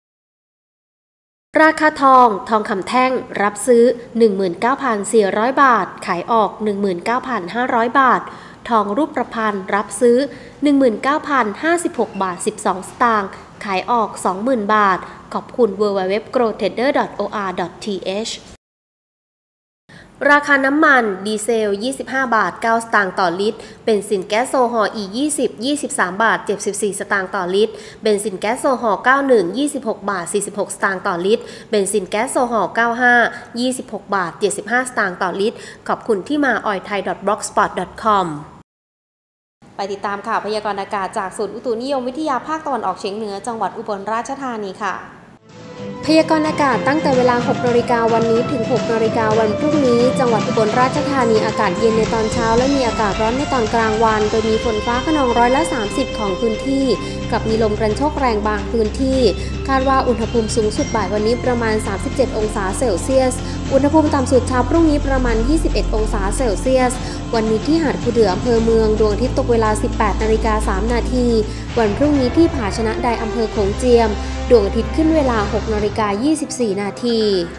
ราคาทองทองคำแท่งรับซื้อ หนึ่งหมื่นเก้าพันสี่ร้อย บาทขายออก หนึ่งหมื่นเก้าพันห้าร้อย บาททองรูปประพันธ์รับซื้อ หนึ่งหมื่นเก้าพันห้าสิบหก บาทสิบสองสตางค์ขายออก สองหมื่น บาทขอบคุณ ดับเบิลยู ดับเบิลยู ดับเบิลยู ดอท โกลด์ เทรดเดอร์ ดอท โอ อาร์ ดอท ที เอช ราคาน้ำมันดีเซลยี่สิบห้าบาทเก้าสตางค์ต่อลิตรเบนซินแก๊สโซฮอล์ อี ยี่สิบ ยี่สิบสามบาทเจ็ดสิบสี่สตางค์ต่อลิตรเบนซินแก๊สโซฮอล์เก้าสิบเอ็ด ยี่สิบหกบาทสี่สิบหกสตางค์ต่อลิตรเบนซินแก๊สโซฮอล์เก้าสิบห้า ยี่สิบหกบาทเจ็ดสิบห้าสตางค์ต่อลิตรขอบคุณที่มาออยไทย ดอท บล็อกสปอต ดอท คอม ไปติดตามข่าวพยากรณ์อากาศจากศูนย์อุตุนิยมวิทยาภาคตะวันออกเฉียงเหนือจังหวัดอุบลราชธานีค่ะพยากรณ์อากาศตั้งแต่เวลา หกนาฬิกาวันนี้ถึง หกนาฬิกาวันพรุ่งนี้จังหวัดอุบลราชธานีอากาศเย็นในตอนเช้าและมีอากาศร้อนในตอนกลางวันโดยมีฝนฟ้าคะนองร้อยละสามสิบของพื้นที่กับมีลมกระโชกแรงบางพื้นที่คาดว่าอุณหภูมิสูงสุดบ่ายวันนี้ประมาณสามสิบเจ็ดองศาเซลเซียสอุณหภูมิต่ำสุดเช้าพรุ่งนี้ประมาณยี่สิบเอ็ดองศาเซลเซียสวันนี้ที่หาดคูเดืออำเภอเมืองดวงอาทิตย์ตกเวลา สิบแปดนาฬิกาสามนาทีวันพรุ่งนี้ที่ผาชนะใดอำเภอโขงเจียมดวงอาทิตย์ขึ้นเวลา หกนาฬิกายี่สิบสี่นาที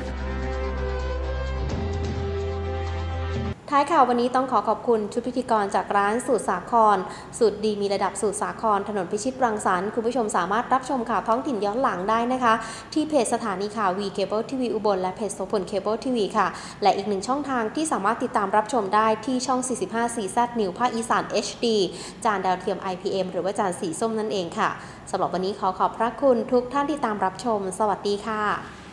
ท้ายข่าววันนี้ต้องขอขอบคุณชุดพิธีกรจากร้านสูตรสาครสูตรดีมีระดับสูตรสาครถนนพิชิตรังสรรค์คุณผู้ชมสามารถรับชมข่าวท้องถิ่นย้อนหลังได้นะคะที่เพจสถานีข่าว วี Cable ที วี อุบลและเพจโสพล Cable ที วี ค่ะและอีกหนึ่งช่องทางที่สามารถติดตามรับชมได้ที่ช่อง สี่สิบห้า ซี แซด New ภาคอีสาน เอช ดี จานดาวเทียม ไอ พี เอ็ม หรือว่าจานสีส้มนั่นเองค่ะสำหรับวันนี้ขอขอบพระคุณทุกท่านที่ตามรับชมสวัสดีค่ะ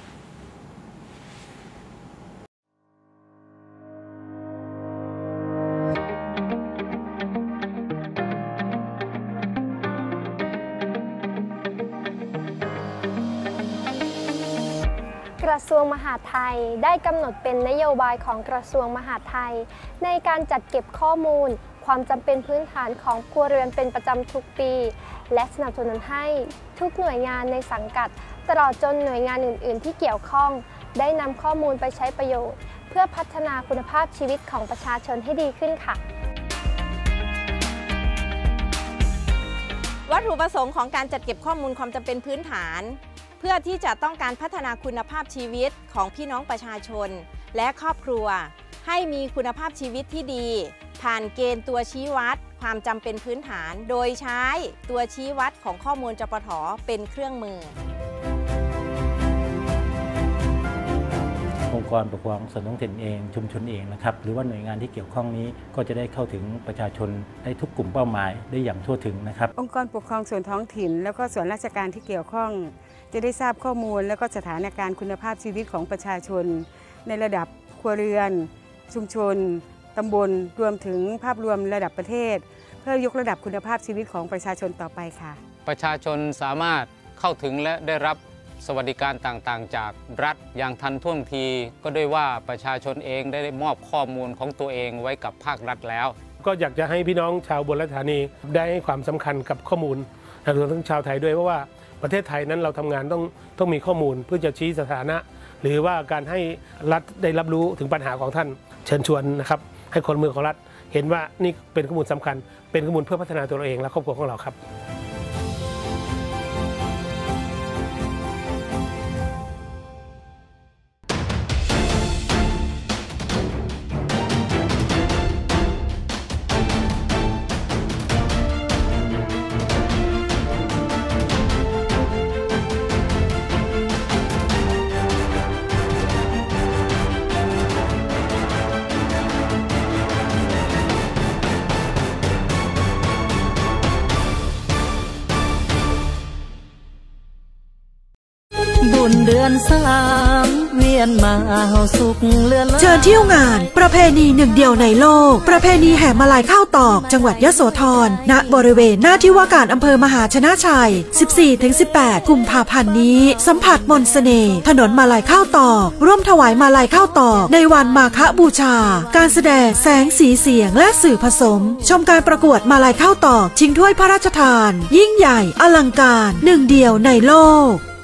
กระทรวงมหาดไทยได้กำหนดเป็นนโยบายของกระทรวงมหาดไทยในการจัดเก็บข้อมูลความจำเป็นพื้นฐานของครัวเรือนเป็นประจำทุกปีและสนับสนุนให้ทุกหน่วยงานในสังกัดตลอดจนหน่วยงานอื่นๆที่เกี่ยวข้องได้นำข้อมูลไปใช้ประโยชน์เพื่อพัฒนาคุณภาพชีวิตของประชาชนให้ดีขึ้นค่ะวัตถุประสงค์ของการจัดเก็บข้อมูลความจำเป็นพื้นฐานเพื่อที่จะต้องการพัฒนาคุณภาพชีวิตของพี่น้องประชาชนและครอบครัวให้มีคุณภาพชีวิตที่ดีผ่านเกณฑ์ตัวชี้วัดความจำเป็นพื้นฐานโดยใช้ตัวชี้วัดของข้อมูลจปท.เป็นเครื่องมือองค์กรปกครองส่วนท้องถิ่นเองชุมชนเองนะครับหรือว่าหน่วยงานที่เกี่ยวข้องนี้ก็จะได้เข้าถึงประชาชนได้ทุกกลุ่มเป้าหมายได้อย่างทั่วถึงนะครับองค์กรปกครองส่วนท้องถิ่นแล้วก็ส่วนราชการที่เกี่ยวข้องจะได้ทราบข้อมูลและก็สถานการณ์คุณภาพชีวิตของประชาชนในระดับครัวเรือนชุมชนตำบลรวมถึงภาพรวมระดับประเทศเพื่อยกระดับคุณภาพชีวิตของประชาชนต่อไปค่ะประชาชนสามารถเข้าถึงและได้รับสวัสดิการต่างๆจากรัฐอย่างทันท่วงทีก็ด้วยว่าประชาชนเองได้มอบข้อมูลของตัวเองไว้กับภาครัฐแล้วก็อยากจะให้พี่น้องชาวอุบลราชธานีได้ให้ความสำคัญกับข้อมูลรวมทั้งชาวไทยด้วยเพราะว่าประเทศไทยนั้นเราทำงานต้องต้องมีข้อมูลเพื่อจะชี้สถานะหรือว่าการให้รัฐได้รับรู้ถึงปัญหาของท่านเชิญชวนนะครับให้คนเมืองของรัฐเห็นว่านี่เป็นข้อมูลสำคัญเป็นข้อมูลเพื่อพัฒนาตัวเราเองและครอบครัวของเราครับบุญเดือนสามเวียนมาเอาสุขเลือนเชิญเที่ยวงานประเพณีหนึ่งเดียวในโลกประเพณีแห่มาลัยข้าวตอกจังหวัดยโสธรณบริเวณหน้าที่ว่าการอำเภอมหาชนะชัย สิบสี่ถึงสิบแปด กุมภาพันธ์นี้สัมผัสมนต์เสน่ห์ถนนมาลัยข้าวตอกร่วมถวายมาลัยข้าวตอกในวันมาฆบูชาการแสดงแสงสีเสียงและสื่อผสมชมการประกวดมาลัยข้าวตอกชิงถ้วยพระราชทานยิ่งใหญ่อลังการหนึ่งเดียวในโลก